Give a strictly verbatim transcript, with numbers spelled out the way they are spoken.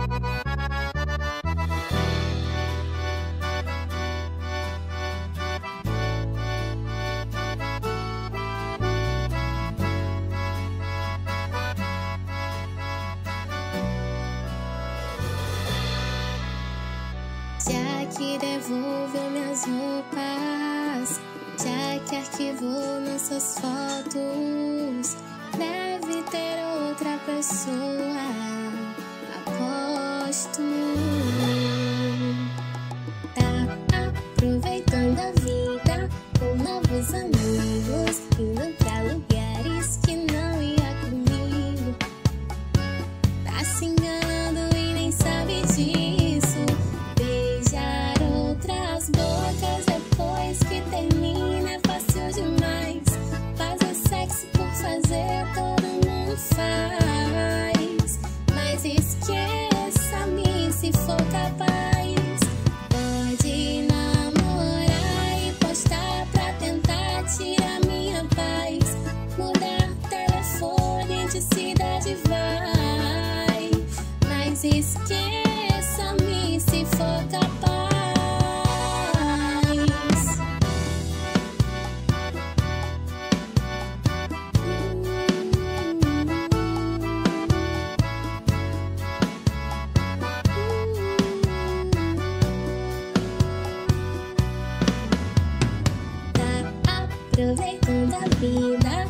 Já que devolveu minhas roupas, já que arquivou nossas fotos, deve ter outra pessoa, aposto. Tá aproveitando a vida com novos amigos, indo pra lugares que não ia comigo. Tá se enganando e nem sabe disso. Beijar outras bocas depois que termina é fácil demais. Fazer sexo por fazer todo mundo faz, mas esqueça-me se for capaz. Pode namorar e postar pra tentar tirar minha paz. Mudar telefone de cidade vai, mas esqueça-me se for capaz. Tá aproveitando a vida